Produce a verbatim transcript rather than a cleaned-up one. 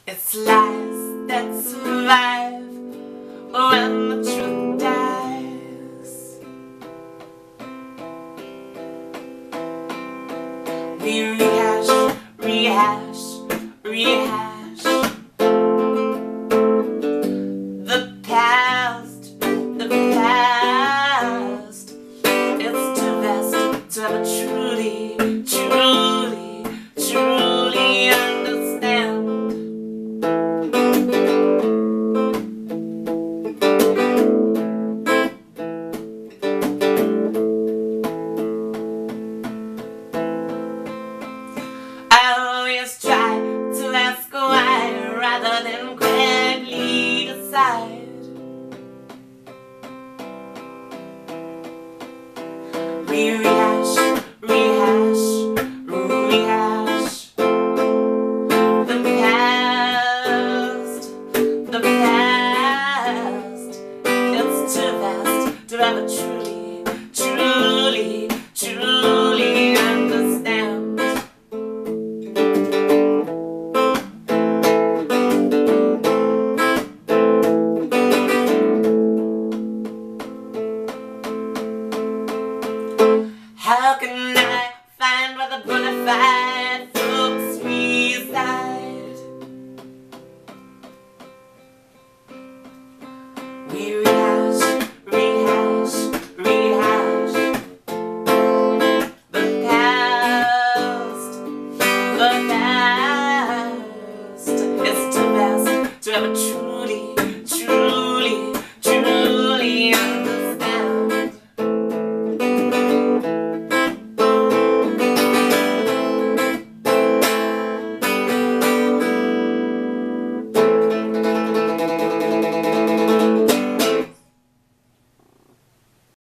It's lies that survive when the truth dies. We rehash, rehash, rehash the past, the past. It's too vast to ever truly, truly, truly understand. I always try to ask why rather than quickly decide. We rehash, rehash, rehash the past, the past. It's too vast to ever truly, truly, truly understand. How can I find where the bona fide folks reside? We rehash, rehash, rehash the past, the past. It's too vast to ever truly